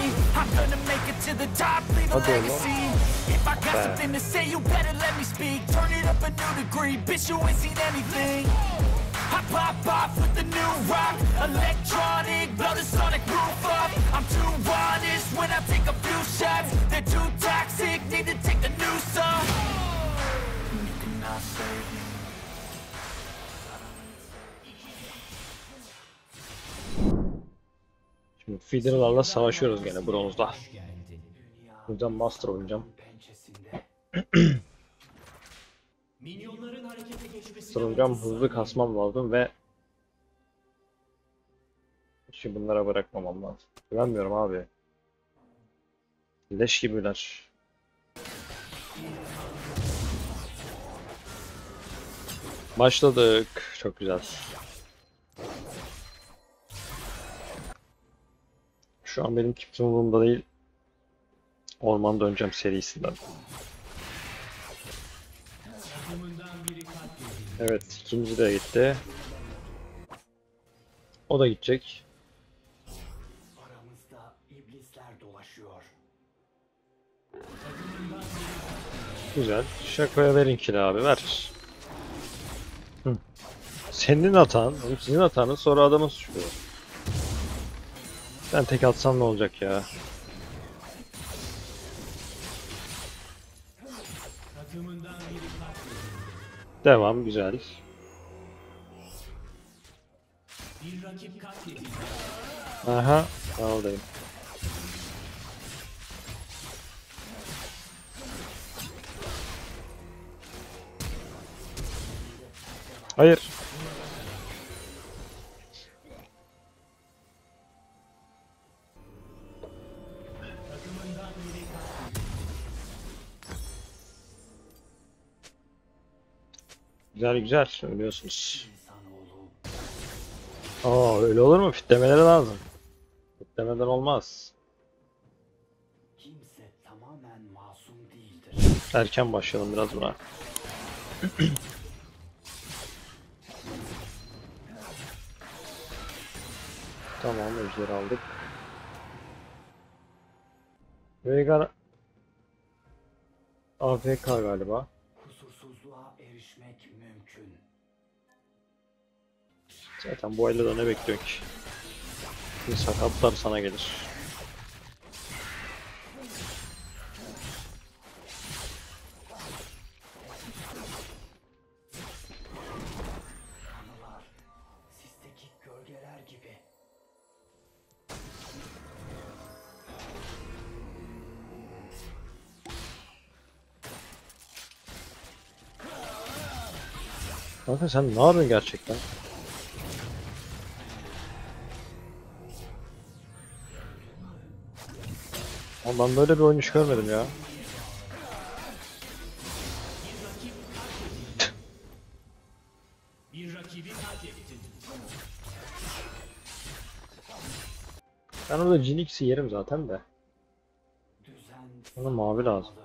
I'm gonna make it to the top, leave a Hadi oğlum. legacy. If I got something to say, you better let me speak. Turn it up a new degree, bitch, you ain't seen anything. I pop off with the new rock, electronic, blow the sonic roof up. I'm too honest when I take a few shots. They're too toxic, need to take the new song. You cannot save me. Şimdi feeder'larla savaşıyoruz gene bronzda. Buradan master oynayacağım. Sırılacağım, hızlı kasmam lazım ve şimdi bunlara bırakmamam lazım. Güvenmiyorum abi. Leş gibiler. Başladık. Çok güzel. Şu an benim kimse umurumda değil. Orman döneceğim serisinden. Evet, ikinci de gitti. O da gidecek. Aramızda iblisler dolaşıyor. Güzel. Şakoya verin kili abi, ver. Hı. Senin hatan, sizin hatanız, sonra adamı suçluyor. Ben tek atsam ne olacak ya? Devam, güzel. Aha, oradayım. Hayır. Güzel güzel ölüyorsunuz. Aa, öyle olur mu? Fitlemeleri lazım. Fitlemeden olmaz. Kimse tamamen masum değildir. Erken başlayalım biraz buna. Tamam, ejderi aldık. Veigar AFK galiba. Kusursuzluğa erişmek mümkün. Zaten bu ayda da ne bekliyorsun ki? Bir sakatlar sana gelir. Anılar, sisteki gölgeler gibi. Kanka sen ne yapıyorsun gerçekten? Ama ben böyle bir oyun hiç görmedim ya. Ben orada Jinx'i yerim zaten de. Düzen Bana mavi lazım.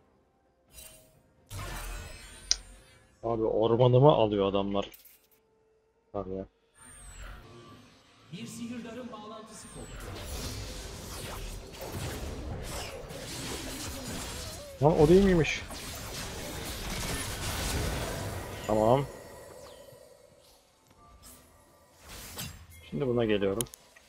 Abi ormanımı alıyor adamlar. Abi ya. Bir sihirdarın bağlantısı koptu. Lan o değil miymiş? Tamam. Şimdi buna geliyorum.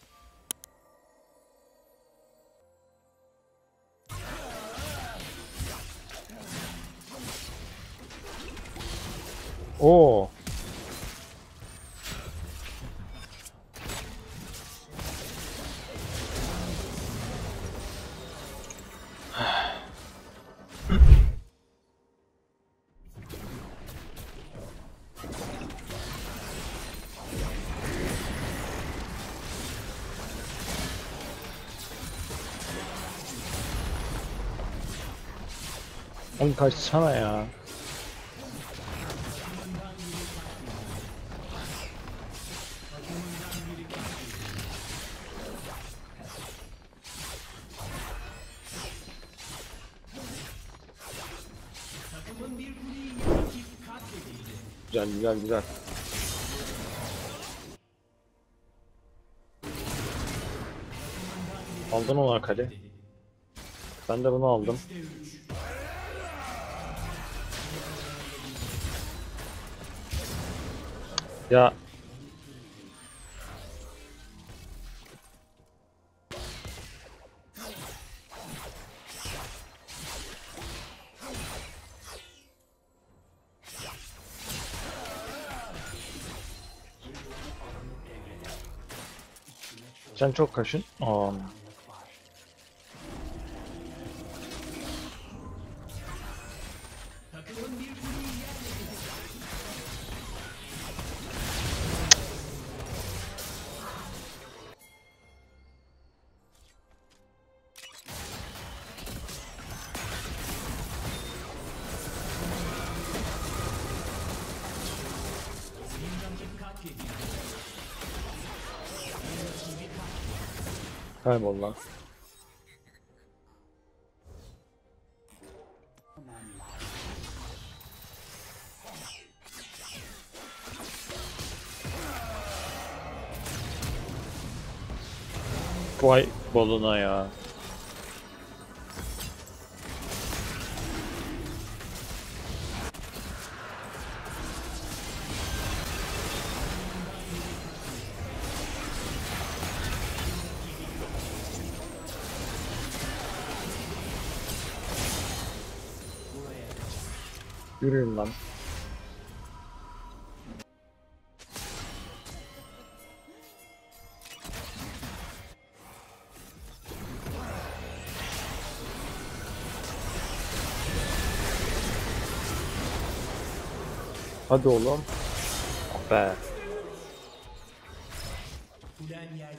Oo. Oğlum kaçsana ya. Güzel güzel güzel. Aldın onu Akali. Ben de bunu aldım. Ya sen çok kaşın. Aa. Kaybol lan. Vay boluna ya. Yürüyün lan. Hadi oğlum. Ah be. Ulen yer.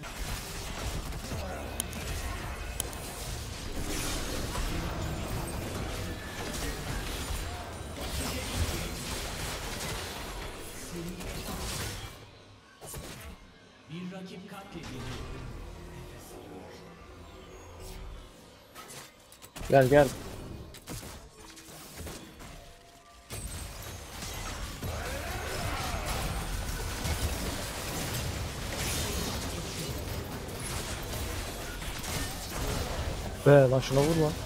Bir rakip katledildi. Gel gel. Be lan şuna vur lan.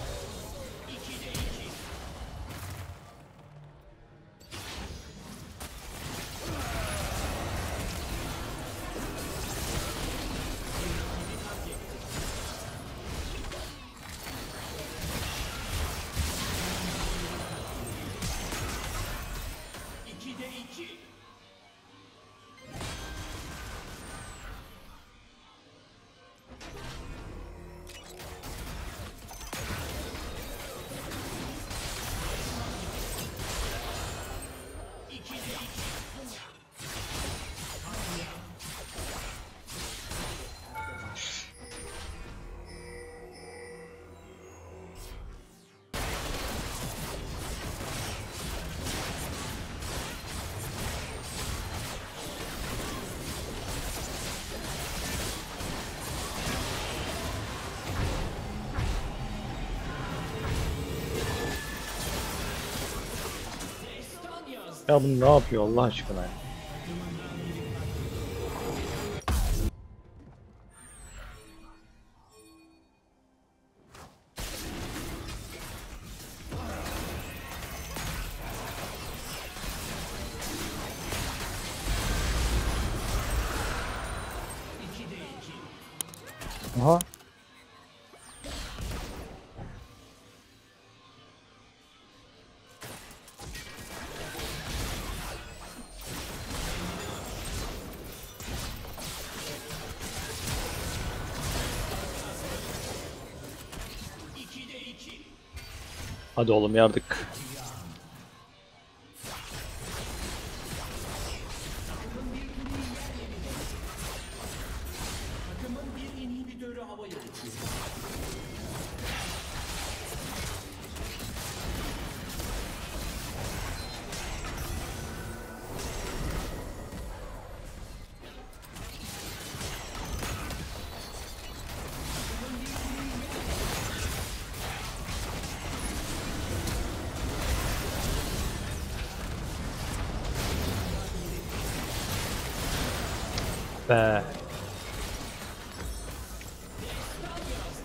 Ya bu ne yapıyor Allah aşkına ya? Aha. Hadi oğlum yardık. Takımın bir inhibitörü havaya uçuyor. Be.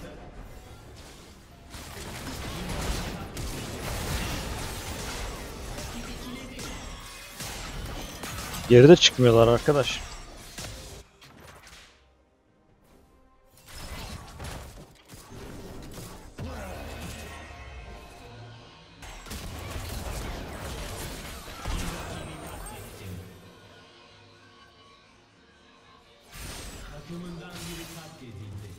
Geride çıkmıyorlar arkadaş. Takımından biri katledildi.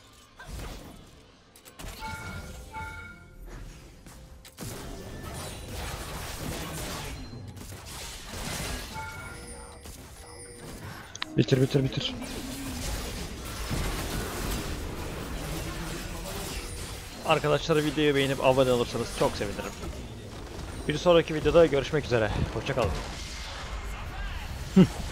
Bitir bitir bitir. Arkadaşlar videoyu beğenip abone olursanız çok sevinirim. Bir sonraki videoda görüşmek üzere. Hoşça kalın.